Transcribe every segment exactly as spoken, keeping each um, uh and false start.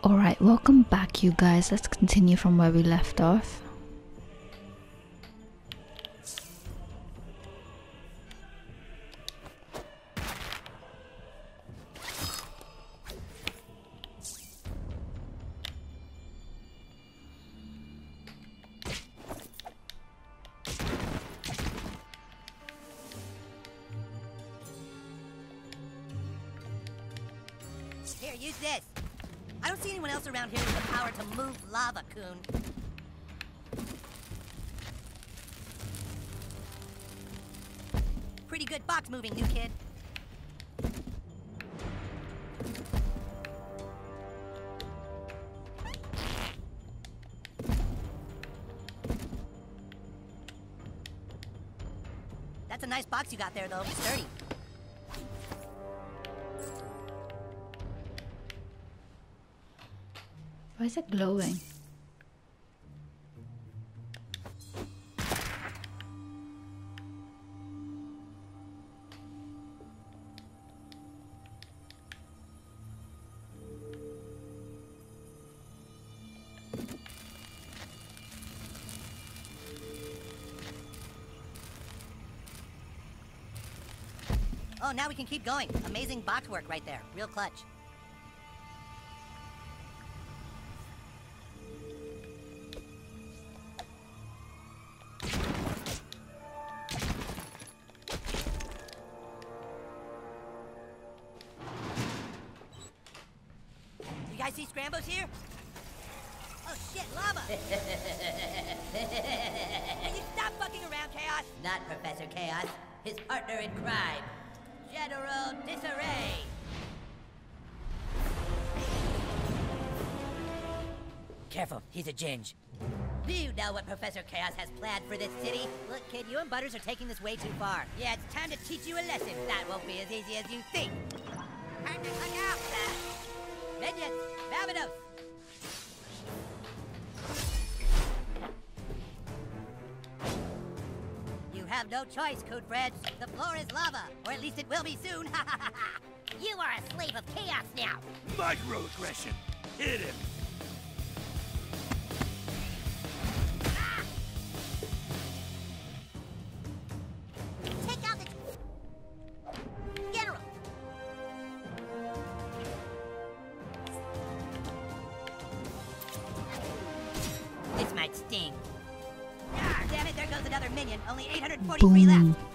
Alright, welcome back you guys. Let's continue from where we left off. Here, use this. I don't see anyone else around here with the power to move lava, Coon. Pretty good box moving, new kid. That's a nice box you got there, though. Sturdy. Why is it glowing? Oh, now we can keep going. Amazing box work right there. Real clutch. You guys see Scrambos here? Oh shit, lava! Can you stop fucking around, Chaos? Not Professor Chaos. His partner in crime, General Disarray. Careful, he's a ginge. Do you know what Professor Chaos has planned for this city? Look, kid, you and Butters are taking this way too far. Yeah, it's time to teach you a lesson. That won't be as easy as you think. Partner, look out! Minions, Vamonos! You have no choice, Cootbreads. The floor is lava, or at least it will be soon. You are a slave of chaos now. Microaggression. Hit him. Ah! Take out the General. This might sting. Ah, damn it, there goes another minion. Only eight hundred forty-three Boom. left.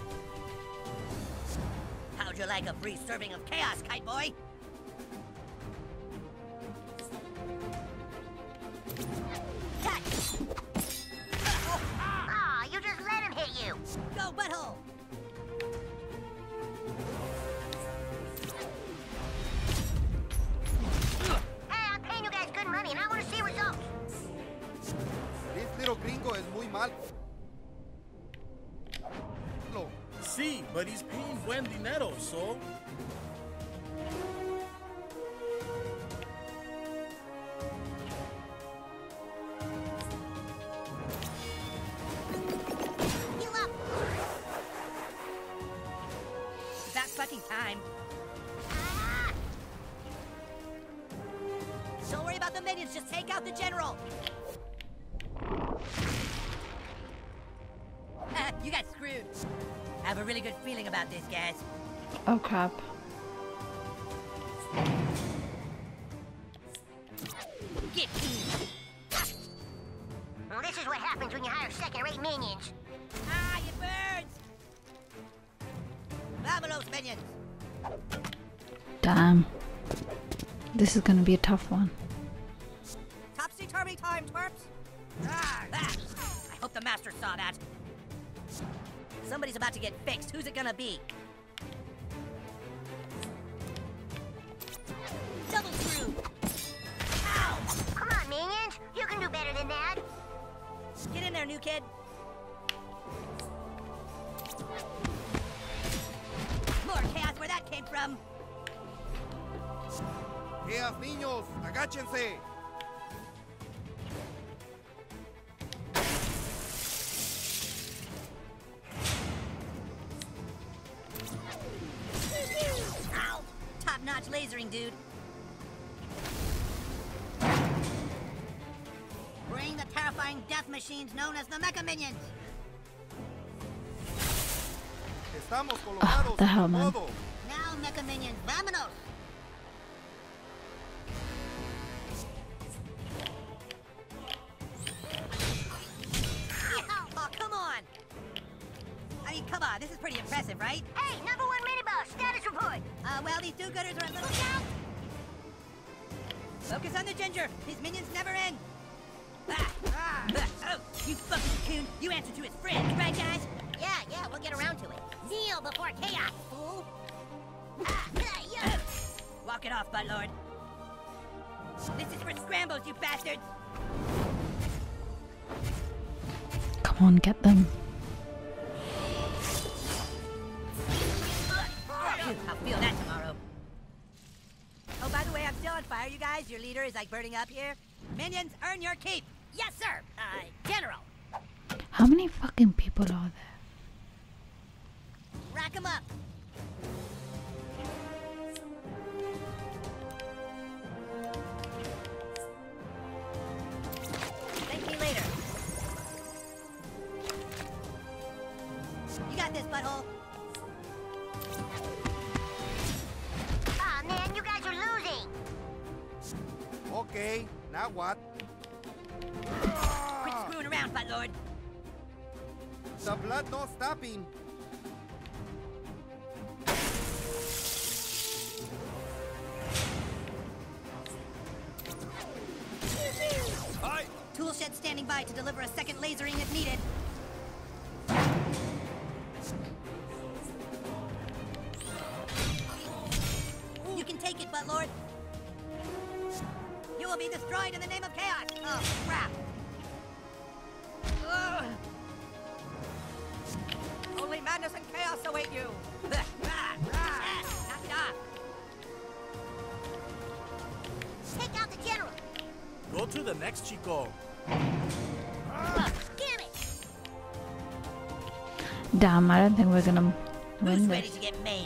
How'd you like a free serving of chaos, Kite Boy? Touch! Aw, you just let him hit you. Go, butthole! Hey, I'm paying you guys good money and I want to see results. This little gringo es muy mal. Sí, but he's paying buen dinero, so... Heal up! It's about fucking time. Ah! Don't worry about the minions, just take out the general! You got screwed. I have a really good feeling about this, guys. Oh crap. Get in. Well, this is what happens when you hire second-rate minions. Ah, you birds! Vamonos, minions! Damn. This is gonna be a tough one. Topsy-turvy time, twerps! Ah, that! I hope the master saw that. Somebody's about to get fixed. Who's it gonna be? Double screw! Ow! Come on, minions. You can do better than that. Get in there, new kid. More chaos where that came from. Chaos, niños, agáchense. Ow! Top-notch lasering, dude. terrifying death machines known as the Mecha Minions. Estamos colocados the en hell, man. modo. Now, Mecha Minions, vámonos! Oh, come on! I mean, come on, this is pretty impressive, right? Hey, number one mini-boss, status report! Uh, well, these do-gooders are a little... Look out! Focus on the ginger! These minions never end! Ah, ah, ah, oh, you fucking coon! You answer to his friend, right, guys? Yeah, yeah, we'll get around to it. Kneel before chaos, fool! Ah, ah, yeah. Walk it off, Buttlord. This is for scrambles, you bastards! Come on, get them. Phew, I'll feel that tomorrow. Oh, by the way, I'm still on fire, you guys. Your leader is like burning up here. Minions, earn your keep. Yes, sir! Uh, General! How many fucking people are there? Rack 'em up! Thank me later. You got this, butthole. Aw, man, you guys are losing! Okay, now what? Quit screwing around, Buttlord. The blood no stopping. Tool shed standing by to deliver a second lasering if needed. You can take it, Buttlord. You will be destroyed in the name of chaos. Oh, crap. Ugh. Only madness and chaos await you. Knock it off. Take out the General! Go to the next Chico. Ugh, damn it! Damn, I don't think we're gonna Who's win ready this. to get maimed?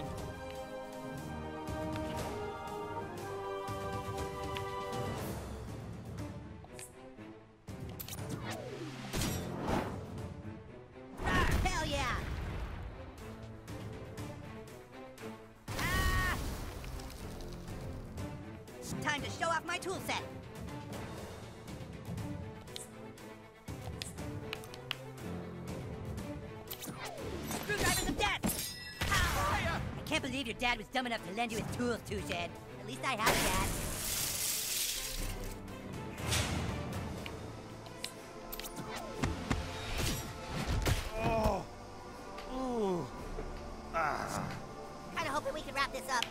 Ah, hell yeah! Ah! Time to show off my tool set. Screwdrivers of death! Ow! I can't believe your dad was dumb enough to lend you his tools, Two Shed. At least I have a dad. Oh. Ooh. Ah. Kinda hoping we can wrap this up.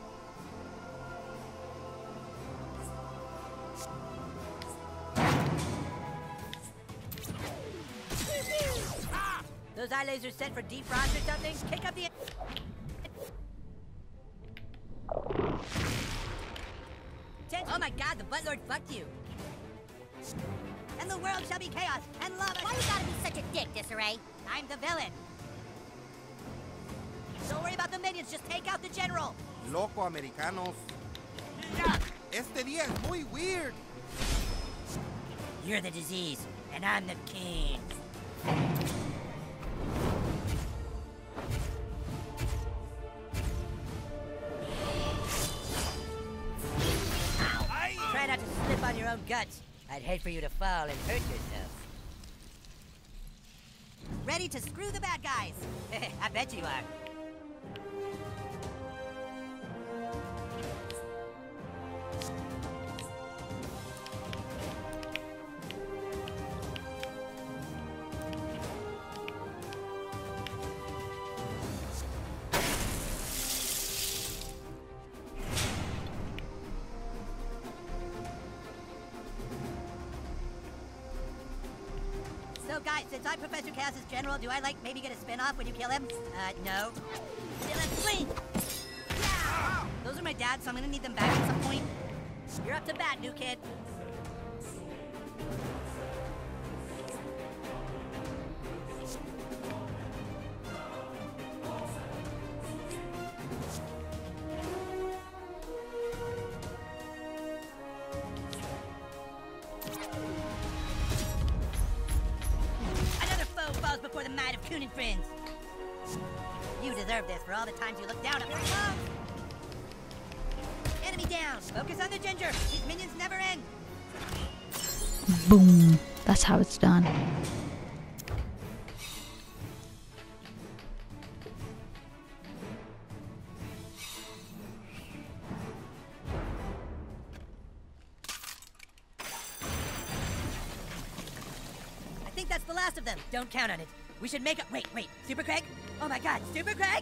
Ah! Those eye lasers set for defrost or something? Kick up the... Oh my god, the Buttlord fucked you. And the world shall be chaos and lava. Why you gotta be such a dick, Disarray? I'm the villain. Don't worry about the minions, just take out the general. Loco americanos. Este día es muy weird. You're the disease, and I'm the king. Try not to slip on your own guts. I'd hate for you to fall and hurt yourself. Ready to screw the bad guys? I bet you are. So guys, since I'm Professor Chaos's general, do I like maybe get a spin-off when you kill him? Uh, no. Then let's swing! Yeah! Those are my dad's, so I'm gonna need them back at some point. You're up to bat, new kid. side of Coon and Friends. You deserve this for all the times you look down at my mom. Enemy down. Focus on the ginger. These minions never end. Boom. That's how it's done. I think that's the last of them. Don't count on it. We should make a- wait, wait. Super Craig? Oh my god, Super Craig?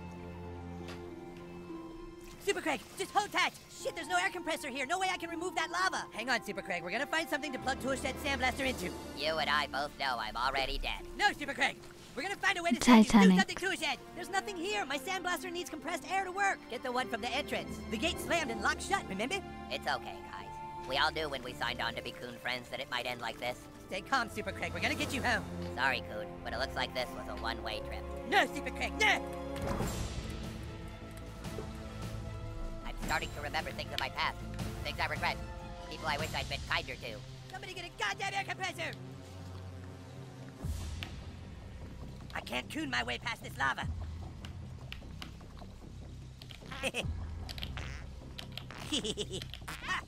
Super Craig, just hold tight. Shit, there's no air compressor here. No way I can remove that lava. Hang on, Super Craig. We're gonna find something to plug Toolshed Sandblaster into. You and I both know I'm already dead. No, Super Craig. We're gonna find a way to send you to do Titanic. something Toolshed. There's nothing here. My Sandblaster needs compressed air to work. Get the one from the entrance. The gate slammed and locked shut, remember? It's okay, guys. We all knew when we signed on to be Coon Friends that it might end like this. Stay calm, Super Craig. We're gonna get you home. Sorry, Coon, but it looks like this was a one-way trip. No, Super Craig, no! I'm starting to remember things of my past. Things I regret. People I wish I'd been kinder to. Somebody get a goddamn air compressor! I can't coon my way past this lava. Ha!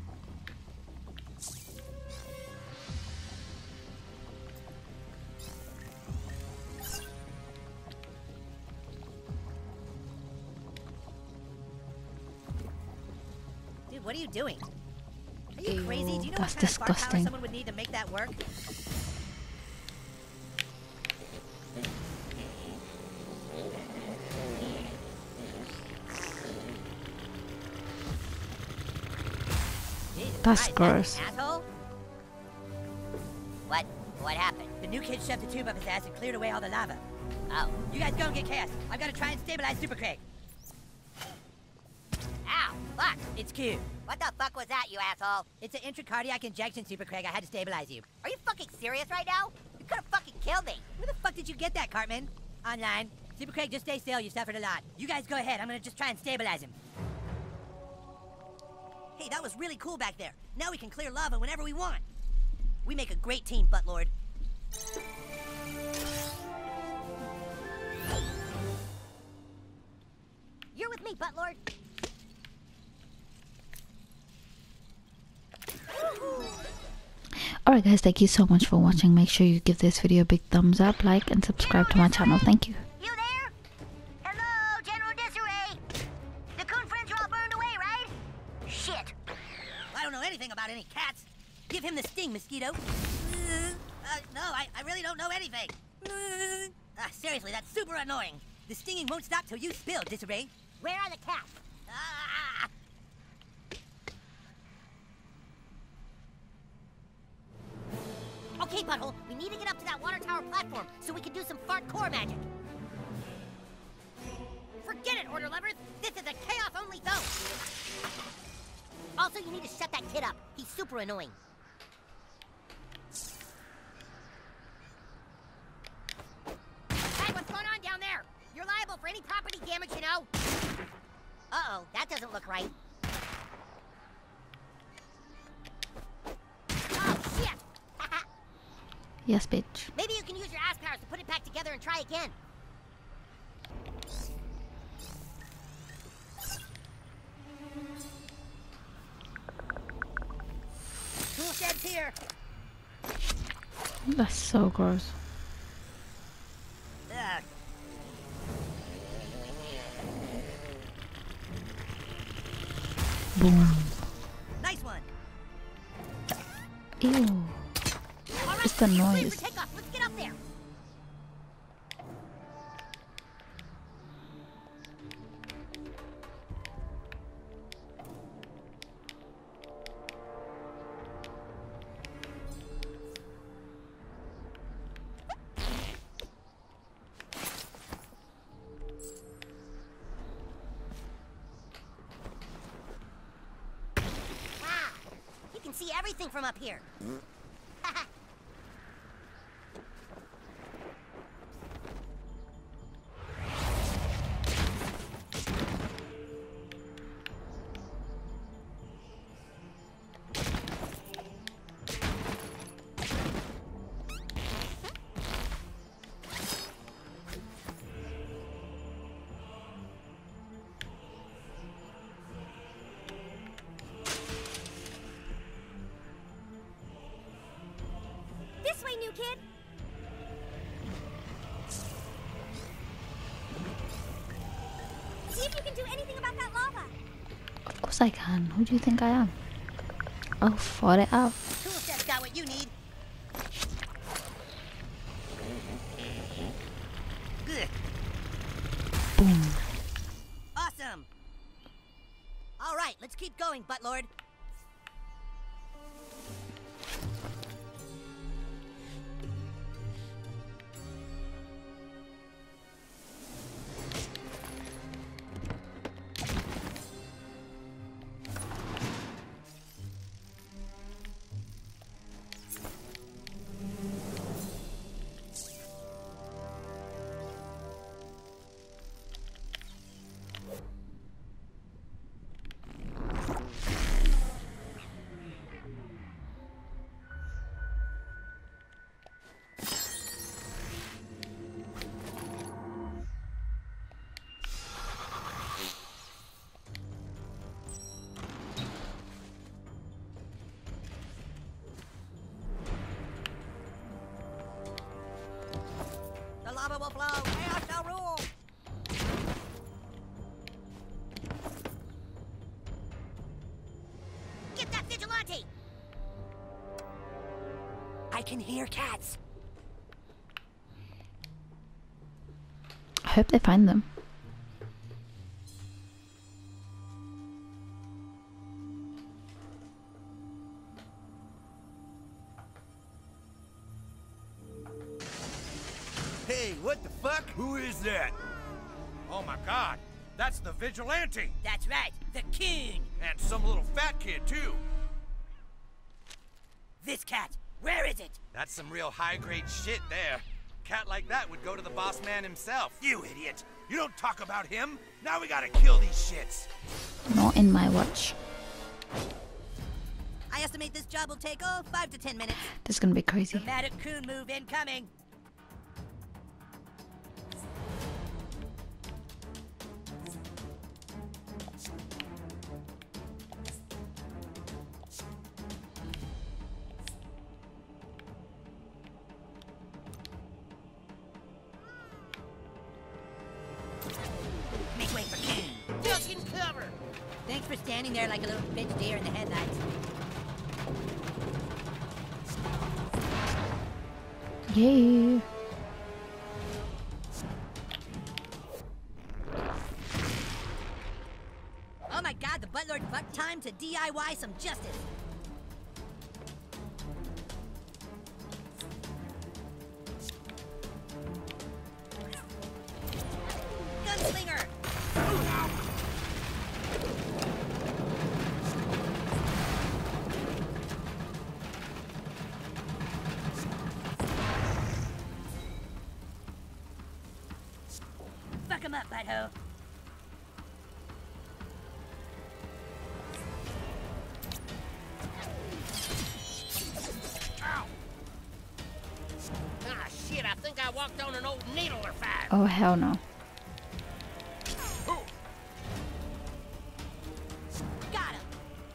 Dude, what are you doing? Are you Ew, crazy? Do you know that's what kind of bar power disgusting. someone would need to make that work? Jesus That's Christ, gross. an asshole? What? What happened? The new kid shoved a tube up his ass and cleared away all the lava. Oh. You guys go and get Chaos. I've got to try and stabilize Super Craig. Ow! Fuck! It's Q. What the fuck was that, you asshole? It's an intracardiac injection, Super Craig. I had to stabilize you. Are you fucking serious right now? You could've fucking killed me. Where the fuck did you get that, Cartman? Online. Super Craig, just stay still. You suffered a lot. You guys go ahead. I'm gonna just try and stabilize him. Hey, that was really cool back there. Now we can clear lava whenever we want. We make a great team, Buttlord. You're with me, Buttlord. Alright guys, thank you so much for watching. Make sure you give this video a big thumbs up, like and subscribe to my channel. Thank you. You there? Hello, General Disarray. The Coon Friends are all burned away, right? Shit. I don't know anything about any cats. Give him the sting, Mosquito. Uh, no, I, I really don't know anything. Uh, seriously, that's super annoying. The stinging won't stop till you spill, Disarray. Where are the cats? Ah! Okay, Butthole, we need to get up to that water tower platform so we can do some fart core magic. Forget it, Order Levers. This is a chaos-only zone. Also, you need to shut that kid up. He's super annoying. Hey, what's going on down there? You're liable for any property damage, you know. Uh-oh, that doesn't look right. Oh, shit! Yes, bitch. Maybe you can use your ass powers to put it back together and try again. Tool shed's here. That's so gross. Ugh. Boom. Nice one. Ew. All right, It's the you're clear noise. for takeoff. Let's get up there. Wow, you can see everything from up here. new kid? See if you can do anything about that lava. Of course I can. Who do you think I am? I'll fought it out. Tool set's got what you need. Good. Boom. Awesome. All right, let's keep going, Buttlord. The lava will flow. Chaos shall rule. Get that vigilante! I can hear cats. I hope they find them. Hey, what the fuck? Who is that? Oh my god, that's the vigilante! That's right, the coon. And some little fat kid, too. This cat, where is it? That's some real high-grade shit there. Cat like that would go to the boss man himself. You idiot! You don't talk about him! Now we gotta kill these shits! Not in my watch. I estimate this job will take, oh, five to ten minutes. This is gonna be crazy. Dramatic coon move incoming. Make way for coon. Duck and cover! Thanks for standing there like a little bitch deer in the headlights. Yay. Oh my god, the Buttlord butt time to D I Y some justice. Gunslinger! Fuck him up, butthole. Ah, shit, I think I walked on an old needle or five. Oh hell no. Got him.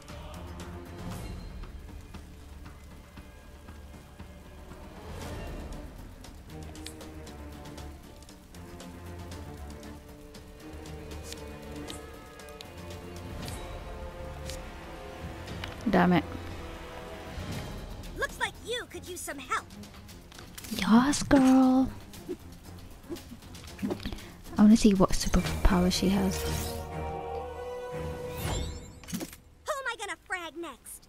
Damn it. Looks like you could use some help. Yes, girl. I want to see what superpower she has. Who am I gonna frag next?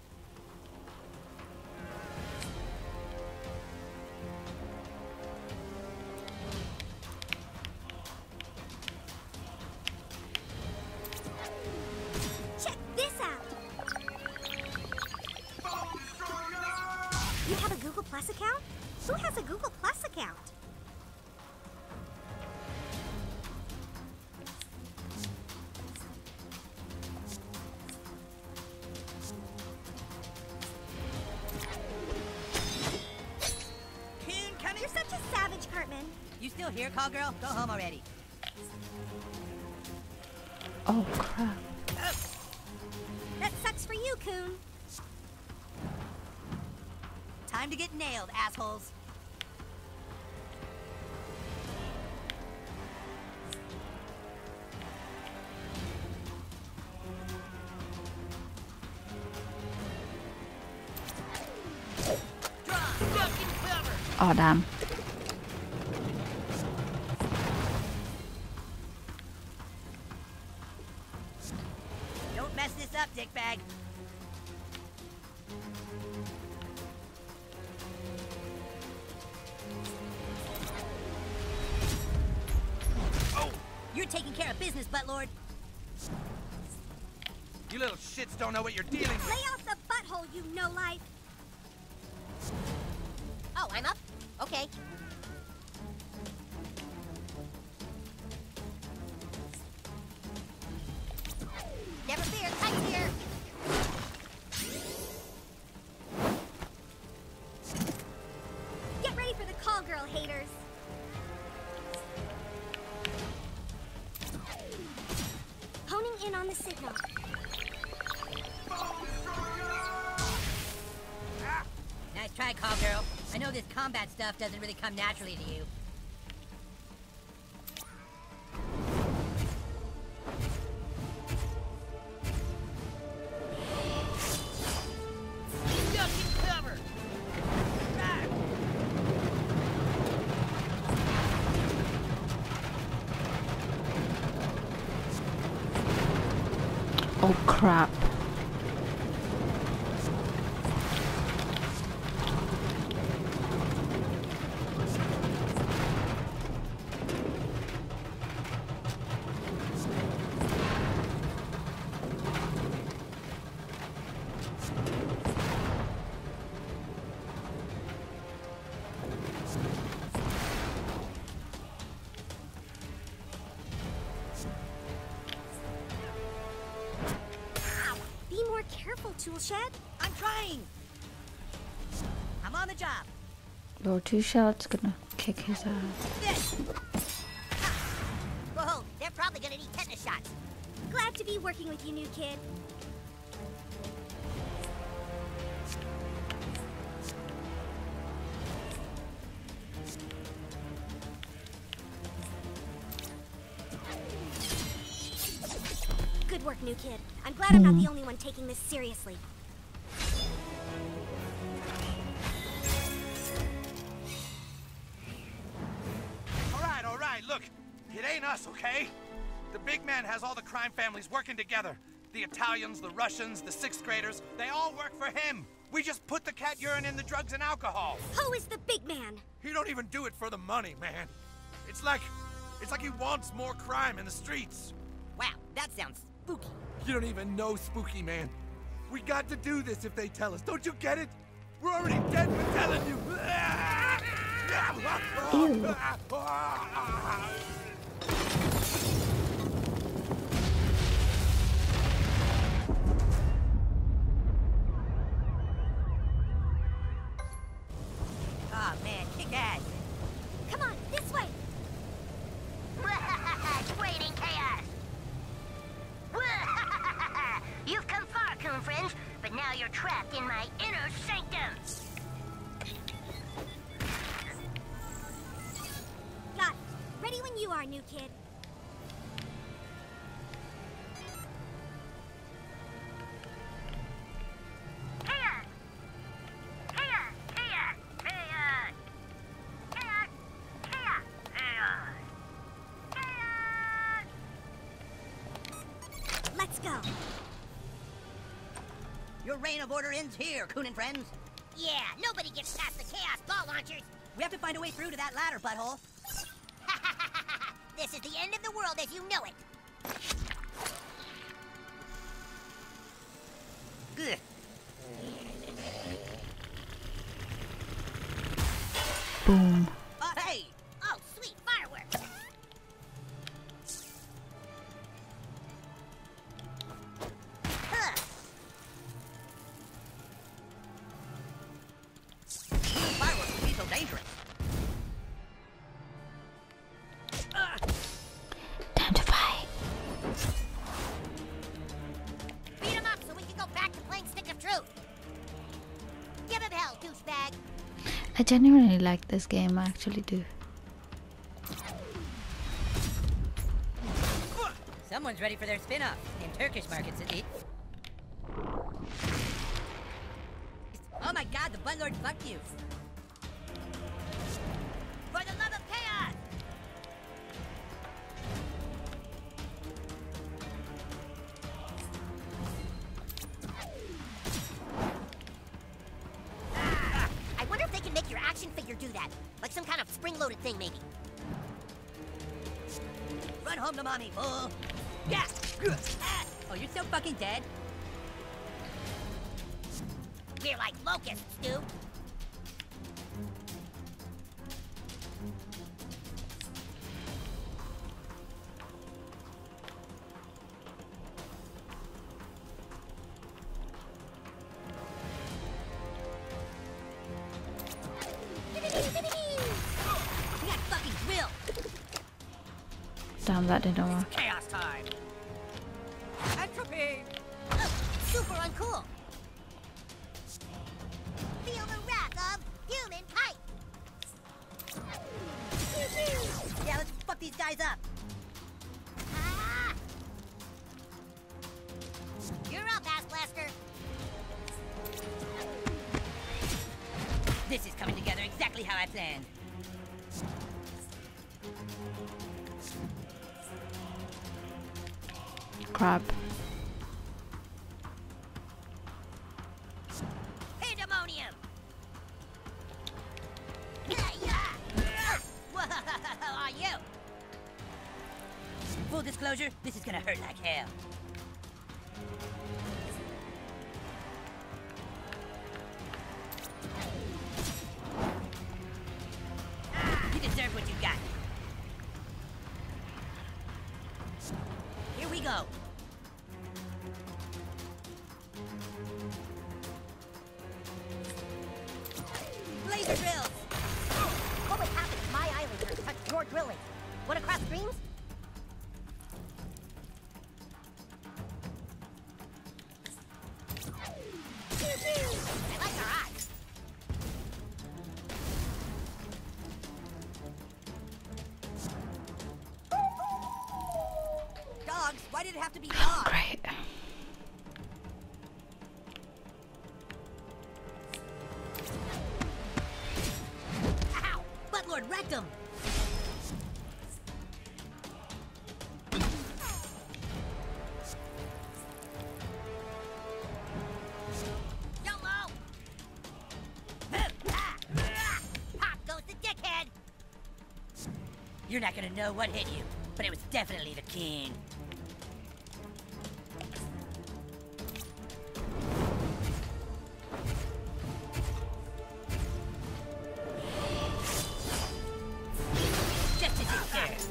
Check this out! You have a Google Plus account? Who has a Google Plus account? Coon coming. You're such a savage, Cartman. You still here, call girl? Go home already. Oh crap. That sucks for you, Coon. Time Time to get nailed, assholes. Oh damn. Don't mess this up, dickbag. Oh, you're taking care of business, Buttlord. You little shits don't know what you're dealing with. Lay off the butthole, you no-life. Oh, I'm up? Okay. Never fear, tight here. Get ready for the call, girl haters. Honing in on the signal. Nice try, call girl. I know this combat stuff doesn't really come naturally to you. Duck in cover! Ah! Oh crap. Be more careful, Toolshed. I'm trying! I'm on the job. Your two shots gonna kick his ass. This! Whoa, they're probably gonna need tetanus shots. Glad to be working with you, new kid. Good work, new kid. I'm glad I'm not the only one taking this seriously. All right, all right, look. It ain't us, okay? The big man has all the crime families working together. The Italians, the Russians, the sixth graders, they all work for him. We just put the cat urine in the drugs and alcohol. Who is the big man? He don't even do it for the money, man. It's like, it's like he wants more crime in the streets. Wow, that sounds spooky. You don't even know Spooky, man. We got to do this if they tell us. Don't you get it? We're already dead for telling you. Ew. Oh man, kick ass. Come on, this way. Waiting chaos. You've come far, coon friends, but now you're trapped in my inner sanctum. Got it. Ready when you are, new kid. Chaos! Chaos! Chaos! Chaos! Chaos! Chaos! Chaos! Chaos! Let's go. Your reign of order ends here, Coon and friends. Yeah, nobody gets past the chaos ball launchers. We have to find a way through to that ladder, butthole. This is the end of the world as you know it. Good. Boom. Uh, hey! Oh, sweet fireworks. Huh. Fireworks can be so dangerous. Uh, Time to fight. Beat him up so we can go back to playing Stick of Truth. Give him hell, douchebag. I genuinely like this game, I actually do. Someone's ready for their spin-off. In Turkish markets, at least. Oh my god, the Butt Lord fucked you. For the love of chaos! Ah, I wonder if they can make your action figure do that. Like some kind of spring-loaded thing, maybe. Run home to mommy, fool! Yeah! Ah. Oh, you're so fucking dead? We're like locusts, dude. We got fucking drill! Damn, that didn't work. Chaos time! Entropy! Super uncool. Feel the wrath of humankind. Yeah, let's fuck these guys up! Ah! You're up, Ass Blaster. This is coming together exactly how I planned. Crap. Pandemonium. Whoa, are you? Full disclosure, this is gonna hurt like hell. You deserve what you got. Here we go. Laser drills! What would happen if my Islander touched your drilling? Wanna cross streams? I like our odds. Dogs? Why did it have to be dogs? Great. Ow! Buttlord wrecked him! YOLO! Pop goes the dickhead! You're not gonna know what hit you, but it was definitely the king. Just as it deserves.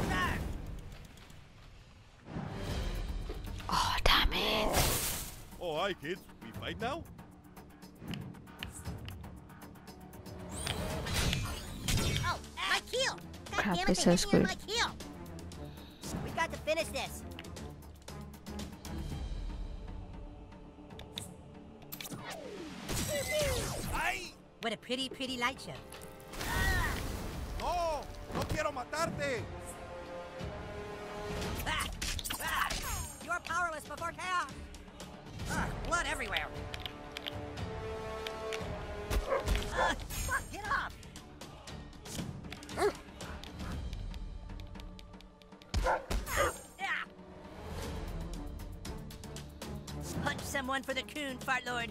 Oh, damn it. Oh, hi, kids. We fight now? Oh, my keel! God Crap, damn it, it's they so hit me on screwed. my keel! We've got to finish this. ¡Ay! What a pretty, pretty light show. ¡No! ¡No quiero matarte! Ah! Ah! You're powerless before chaos! Ah, blood everywhere! Ah, fuck, get off! Ah! Punch someone for the coon, fart lord!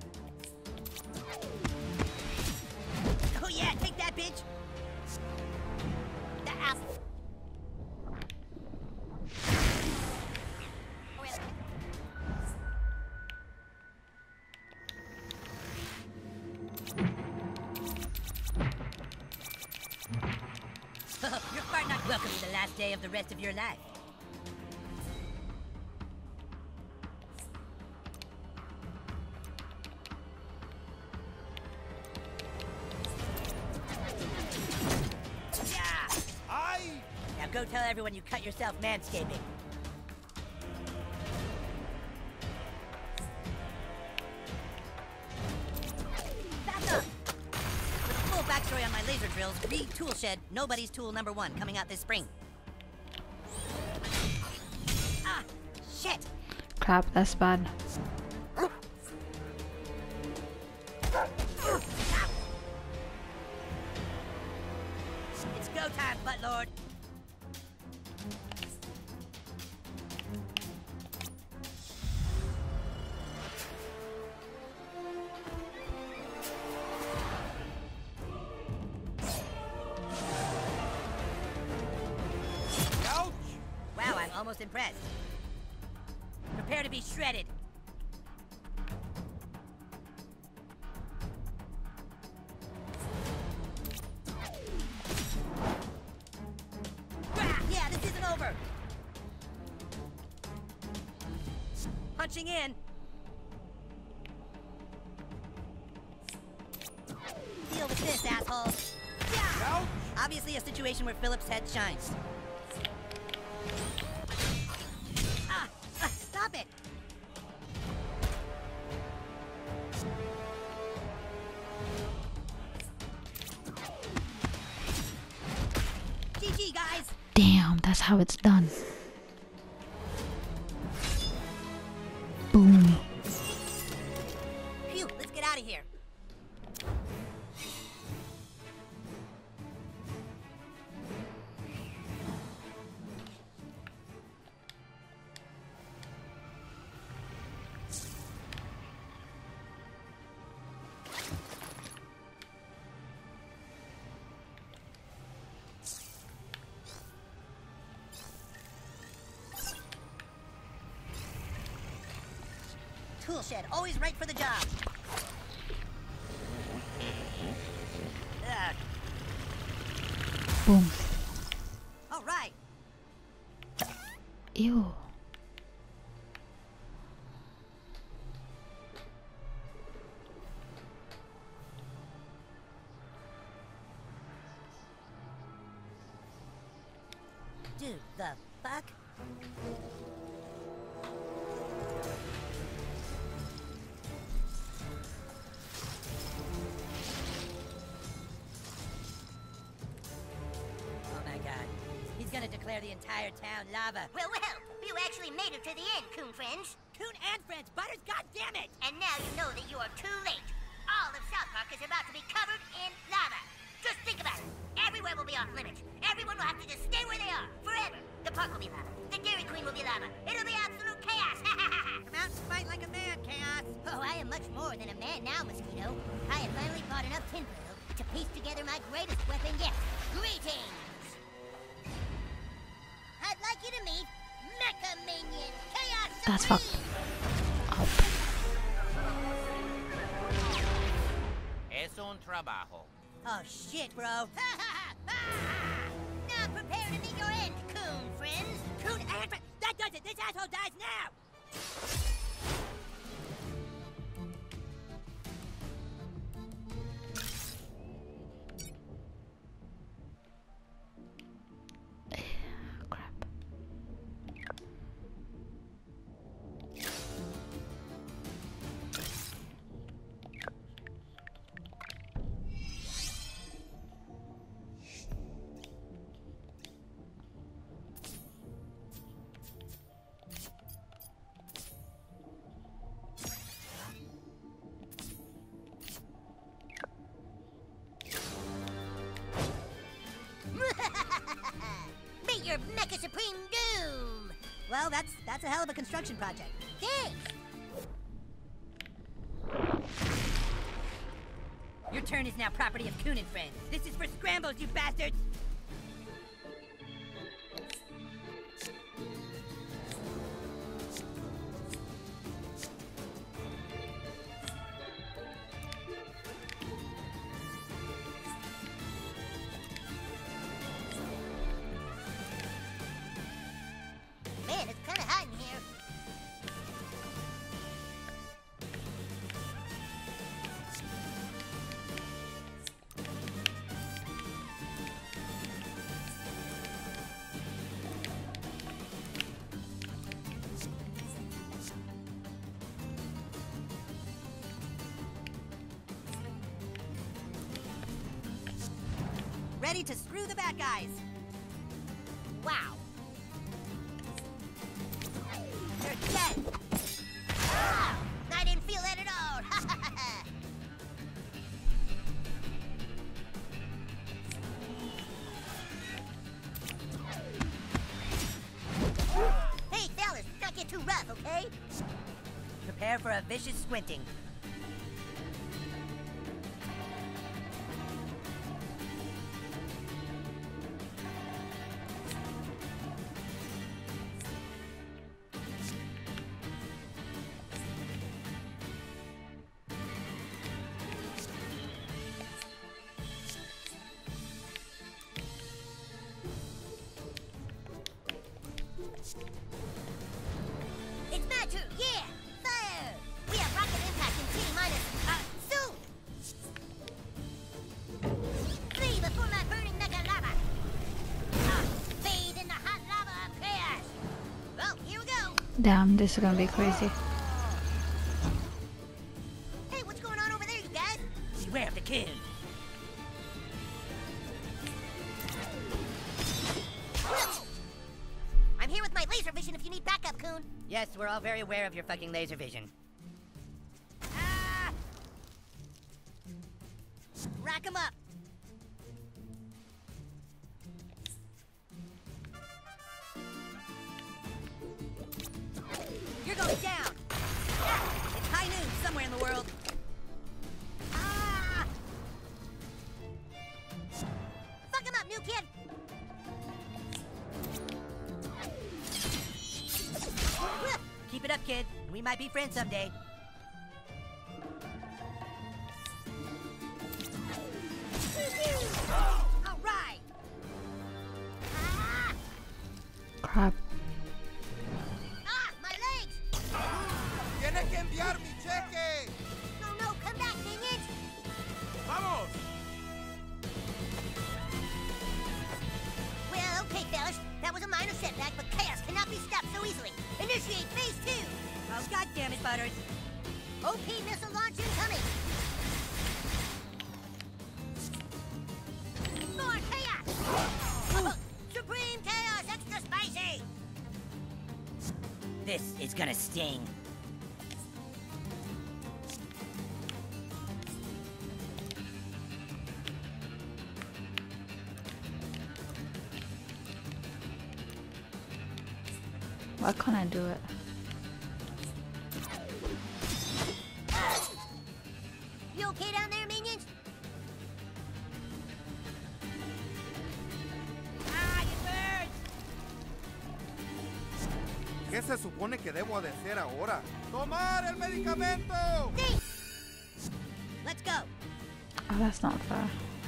Oh yeah, take that, bitch! The ass. You're far not welcome to the last day of the rest of your life. Yeah! ¡Ay! Now go tell everyone you cut yourself manscaping. laser drills, read tool shed, nobody's tool number one, coming out this spring. Ah, shit! Crap, that's bad. It's go time, Buttlord. Wow, I'm almost impressed. Prepare to be shredded. Ah, yeah, this isn't over. Punching in. Deal with this, asshole. Yeah. Obviously a situation where Philip's head shines. Ah, ah, stop it. G G, guys. Damn, that's how it's done. Boom. Phew, let's get out of here. Tool shed, always right for the job. Ugh. Boom. All right. Ew. Dude, the fuck? Oh my god. He's gonna declare the entire town lava. Well, well, you actually made it to the end, Coon friends. Coon and friends, Butters, goddammit! And now you know that you are too late. All of South Park is about to be covered in lava. Just think about it. Everywhere will be off limits. Everyone will have to just stay where they are, forever. The park will be lava. The Dairy Queen will be lava. It'll be absolute chaos. Come out and fight like a man, Chaos! Oh, I am much more than a man now, Mosquito. I have finally bought enough tinfoil to piece together my greatest weapon yet. Greetings! I'd like you to meet Mecha Minion Chaos That's Supreme. fucked up. Es un trabajo. Oh shit, bro. Now prepare to meet your end, Coon friends. Coon and friends! That does it! This asshole dies now! Crap. Meet your Mecha Supreme Doom. Well, that's that's a hell of a construction project. Thanks. Your turn is now property of Coon and friends. This is for scrambles, you bastards! Man, it's kind of hot in here. ready to screw the bad guys. Wow. You're dead. Ah, I didn't feel that at all. Hey, fellas, don't get too rough, okay? Prepare for a vicious squinting. It's my turn, yeah! Fire! We have rocket impact in T minus, uh, soon! Flee before my burning mega lava! Uh, fade in the hot lava of chaos! Well, here we go! Damn, this is gonna be crazy. Hey, what's going on over there, you guys? Beware of the coon. I'm here with my laser vision if you need backup, Coon. Yes, we're all very aware of your fucking laser vision. Ah! Rack 'em up! You're going down! It's high noon somewhere in the world. Ah! Fuck 'em up, new kid! Keep it up, kid. We might be friends someday. All right! Ah! Crap. Ah, my legs! Tiene que enviar mi cheque. No, no, come back, minions! Vamos! Well, okay, fellas. That was a minor setback, but chaos cannot be stopped so easily. Initiate phase two! Oh, God damn it, Butters. O P missile launch incoming! More chaos! Supreme chaos, extra spicy! This is gonna sting. Why can't I do it? You okay down there, minions? Ah, it burns! ¿Qué se supone que debo de hacer ahora? ¡Tomar el medicamento! Thief! Let's go! Oh, that's not fair.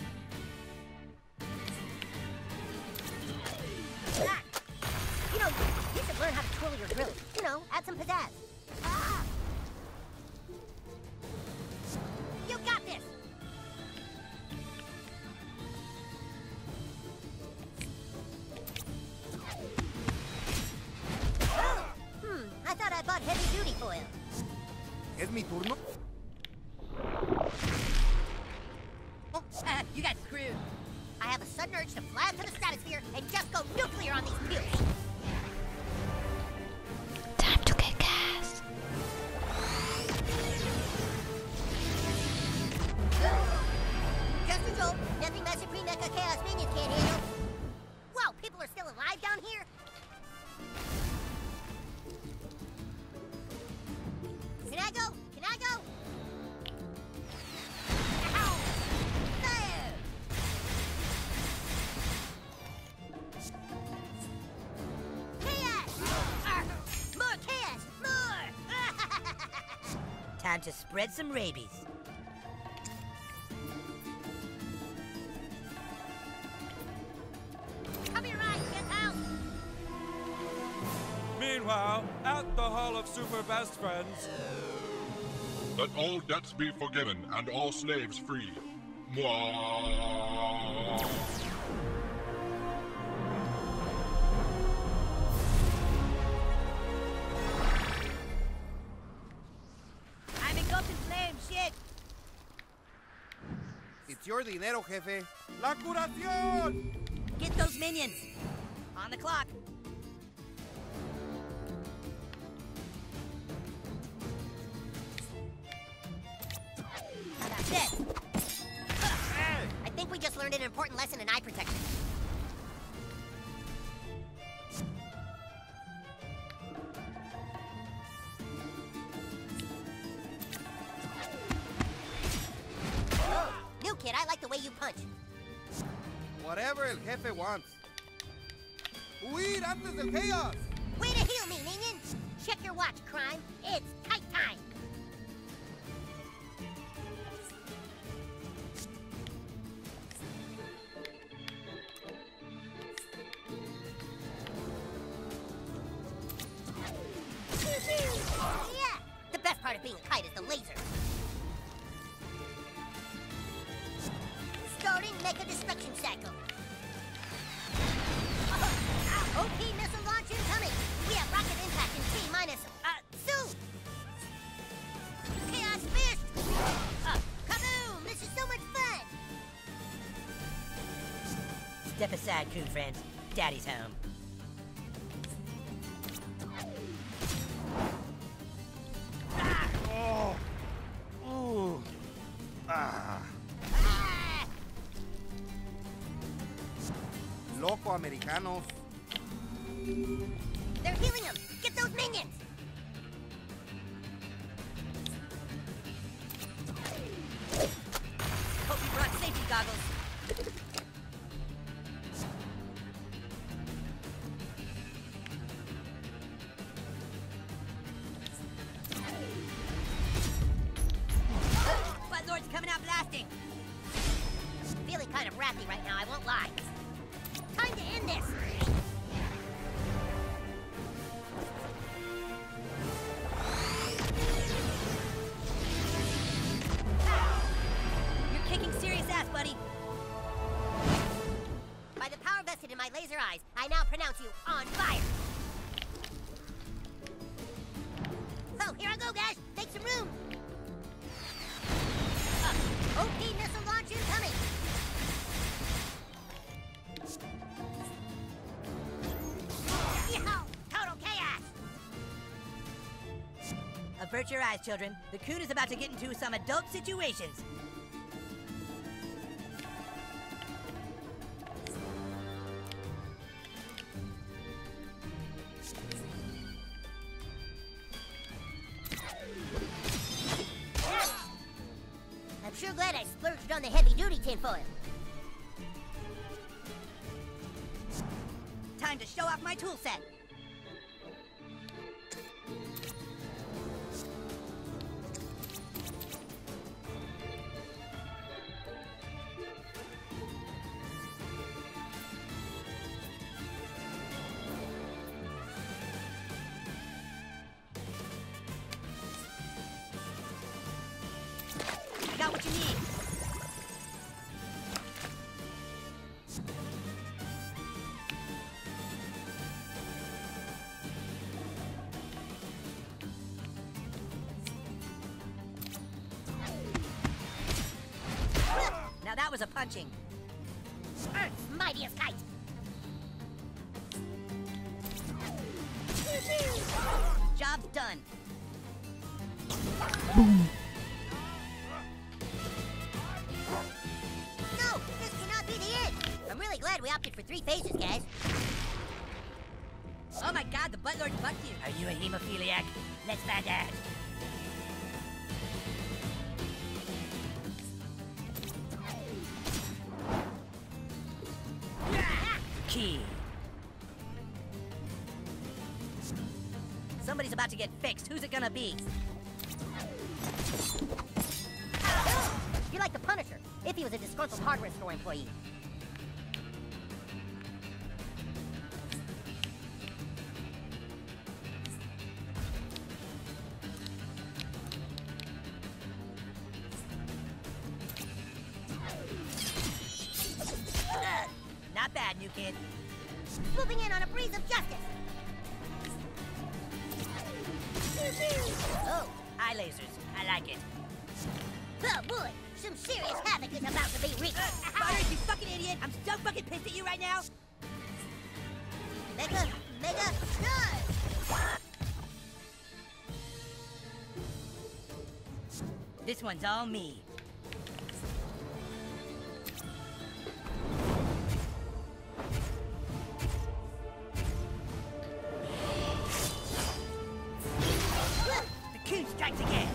Ah! You know, you should learn how to twirl your drill. You know, add some pizzazz. Ah! You got this! Hmm, I thought I bought heavy-duty foil. ¿Es mi turno? Oh, ah, you got screwed. I have a sudden urge to fly up to the stratosphere and just go nuclear on these peels. Time to kick ass. Just a joke. Nothing my Supreme Mecha Chaos minions can't handle. Whoa, people are still alive down here? Can I go? Can I go? Ow! There! Chaos! Arr! More chaos! More! Time to spread some rabies. Come here, right, get out! Meanwhile, at the Hall of Super Best Friends. Let all debts be forgiven and all slaves free. Mwah. I'm engulfed in flames, shit! It's It's your dinero, jefe. La curación! Get those minions! On the clock. How about this? I think we just learned an important lesson in eye protection. New kid, I like the way you punch. Whatever el jefe wants. Huir antes del chaos! Way to heal me, minion! Check your watch, Crime. It's tight time. Yeah! The best part of being a kite is the laser. Starting Mecha Destruction Cycle. O P missile launch incoming! We have rocket impact in T minus, uh, soon! Chaos Fist! Uh, kaboom! This is so much fun! Step aside, coon friends. Daddy's home. Oh! Ooh! Ah! Ah! Loco americanos. They're healing him! Get those minions! Hope you brought safety goggles. Buttlord's coming out blasting. Feeling kind of wrathy right now, I won't lie. Time to end this! You're kicking serious ass, buddy. By the power vested in my laser eyes, I now pronounce you on fire! Oh, here I go, guys! Make some room! Uh, O P missile launch incoming! Yo! Total chaos! Avert your eyes, children. The coon is about to get into some adult situations. I'm sure glad I splurged on the heavy-duty tinfoil. Time to show off my tool set. Got what you need. Now that was a punching. Earth's mightiest kite! Job's done. No! This cannot be the end! I'm really glad we opted for three phases, guys. Oh my god, the Buttlord bucked you. Are you a hemophiliac? Let's find out. Key. Somebody's about to get fixed. Who's it gonna be? You're like the Punisher, if he was a disgruntled hardware store employee. Not bad, new kid. Swooping in on a breeze of justice! Oh, eye lasers. I like it. Oh boy! Some serious havoc is about to be wreaked. Butters, you fucking idiot! I'm so fucking pissed at you right now! Mega, mega, charge! This one's all me. The coon strikes again.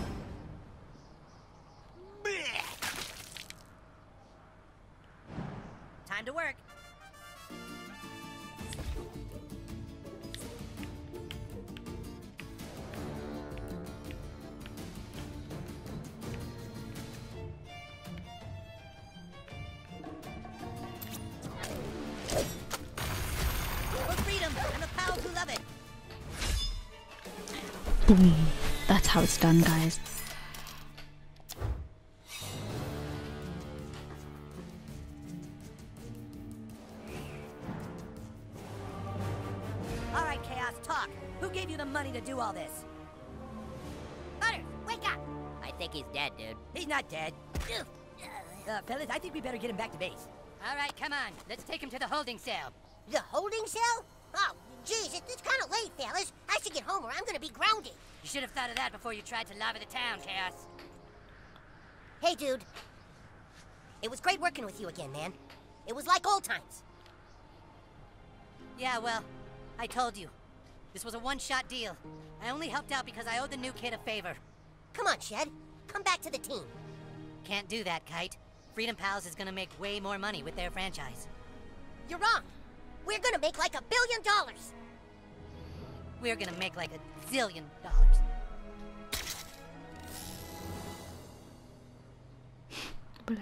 Time to work. For freedom and the pals who love it. Boom. That's how it's done, guys. All right, Chaos, talk. Who gave you the money to do all this? Butters, wake up! I think he's dead, dude. He's not dead. Uh, fellas, I think we better get him back to base. All right, come on. Let's take him to the holding cell. The holding cell? Oh, geez, it, it's kind of late, fellas. I should get home or I'm gonna be grounded. You should have thought of that before you tried to lava the town, Chaos. Hey, dude. It was great working with you again, man. It was like old times. Yeah, well, I told you. This was a one-shot deal. I only helped out because I owed the new kid a favor. Come on, Shed. Come back to the team. Can't do that, Kite. Freedom Pals is gonna make way more money with their franchise. You're wrong. We're gonna make like a billion dollars. We're gonna make like a zillion dollars. Bless.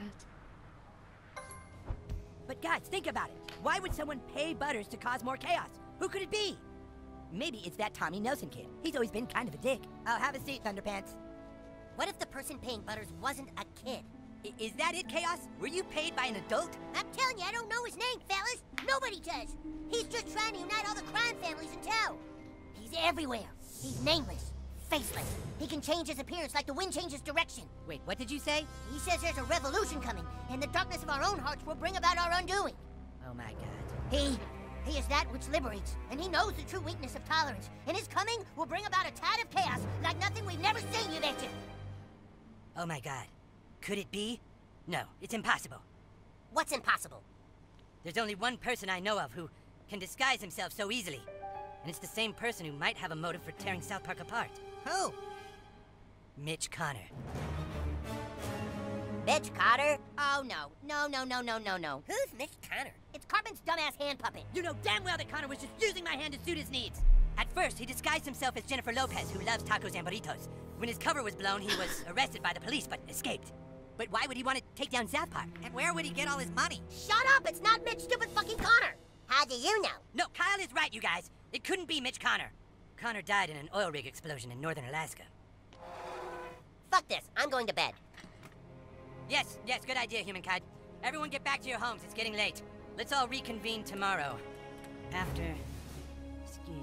But guys, think about it. Why would someone pay Butters to cause more chaos? Who could it be? Maybe it's that Tommy Nelson kid. He's always been kind of a dick. Oh, have a seat, Thunderpants. What if the person paying Butters wasn't a kid? I is that it, Chaos? Were you paid by an adult? I'm telling you, I don't know his name, fellas. Nobody does. He's just trying to unite all the crime families in town. He's everywhere. He's nameless, faceless. He can change his appearance like the wind changes direction. Wait, what did you say? He says there's a revolution coming, and the darkness of our own hearts will bring about our undoing. Oh my god. He... he is that which liberates, and he knows the true weakness of tolerance, and his coming will bring about a tide of chaos like nothing we've never seen, you betcha. Oh my god. Could it be? No, it's impossible. What's impossible? There's only one person I know of who can disguise himself so easily. And it's the same person who might have a motive for tearing South Park apart. Who? Mitch Connor. Mitch Carter? Oh, no. No, no, no, no, no, no. Who's Mitch Connor? It's Cartman's dumbass hand puppet. You know damn well that Connor was just using my hand to suit his needs. At first, he disguised himself as Jennifer Lopez, who loves tacos and burritos. When his cover was blown, he was arrested by the police, but escaped. But why would he want to take down South Park? And where would he get all his money? Shut up! It's not Mitch, stupid fucking Connor! How do you know? No, Kyle is right, you guys. It couldn't be Mitch Connor. Connor died in an oil rig explosion in northern Alaska. Fuck this. I'm going to bed. Yes, yes, good idea, Humankind. Everyone get back to your homes. It's getting late. Let's all reconvene tomorrow. After... skiing.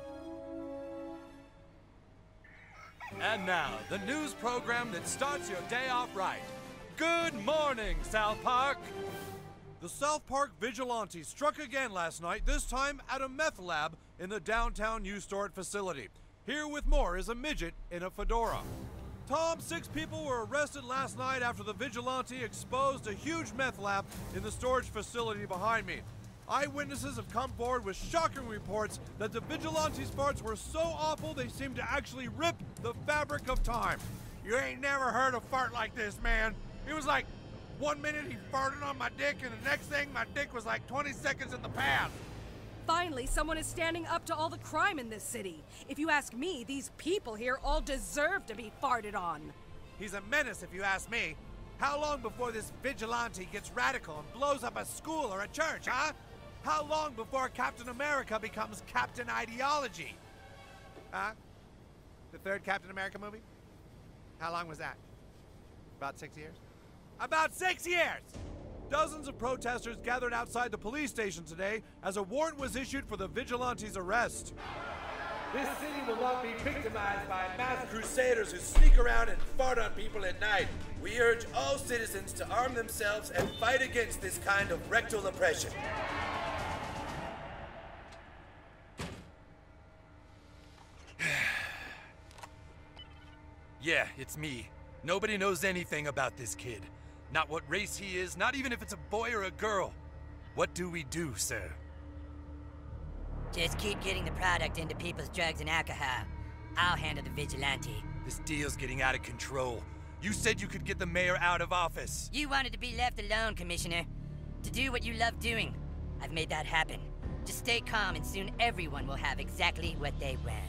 And now, the news program that starts your day off right. Good morning, South Park! The South Park Vigilantes struck again last night, this time at a meth lab in the downtown U-Stort facility. Here with more is a midget in a fedora. Tom, six people were arrested last night after the vigilante exposed a huge meth lab in the storage facility behind me. Eyewitnesses have come forward with shocking reports that the vigilante's farts were so awful they seemed to actually rip the fabric of time. You ain't never heard a fart like this, man. It was like, one minute he farted on my dick, and the next thing, my dick was like twenty seconds in the past. Finally, someone is standing up to all the crime in this city. If you ask me, these people here all deserve to be farted on. He's a menace, if you ask me. How long before this vigilante gets radical and blows up a school or a church, huh? How long before Captain America becomes Captain Ideology? Huh? The third Captain America movie? How long was that? About six years? About six years! Dozens of protesters gathered outside the police station today as a warrant was issued for the vigilante's arrest. This city will not be victimized by mass crusaders who sneak around and fart on people at night. We urge all citizens to arm themselves and fight against this kind of rectal oppression. Yeah, it's me. Nobody knows anything about this kid. Not what race he is, not even if it's a boy or a girl. What do we do, sir? Just keep getting the product into people's drugs and alcohol. I'll handle the vigilante. This deal's getting out of control. You said you could get the mayor out of office. You wanted to be left alone, Commissioner. To do what you love doing. I've made that happen. Just stay calm and soon everyone will have exactly what they want.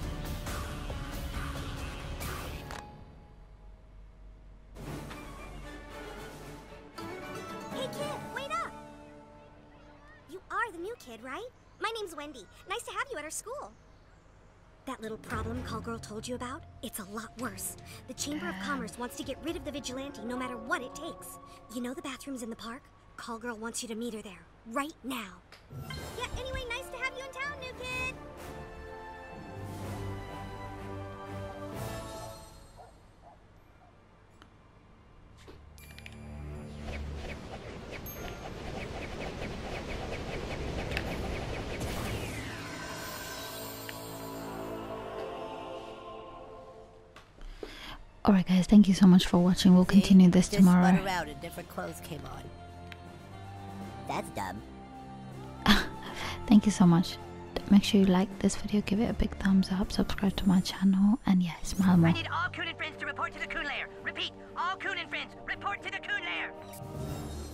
Hey kid, wait up! You are the new kid, right? My name's Wendy. Nice to have you at our school. That little problem Call Girl told you about? It's a lot worse. The Chamber of Commerce wants to get rid of the vigilante no matter what it takes. You know the bathrooms in the park? Call Girl wants you to meet her there, right now. Yeah, anyway, nice to have you in town, new kid! Alright guys, thank you so much for watching. We'll continue this Just tomorrow. spun around and different clothes came on. That's dumb. Thank you so much. Make sure you like this video, give it a big thumbs up, subscribe to my channel, and yeah, smile more. I need all Coon and friends to report to the Coon Lair. Repeat, all Coon and friends, report to the Coon Lair.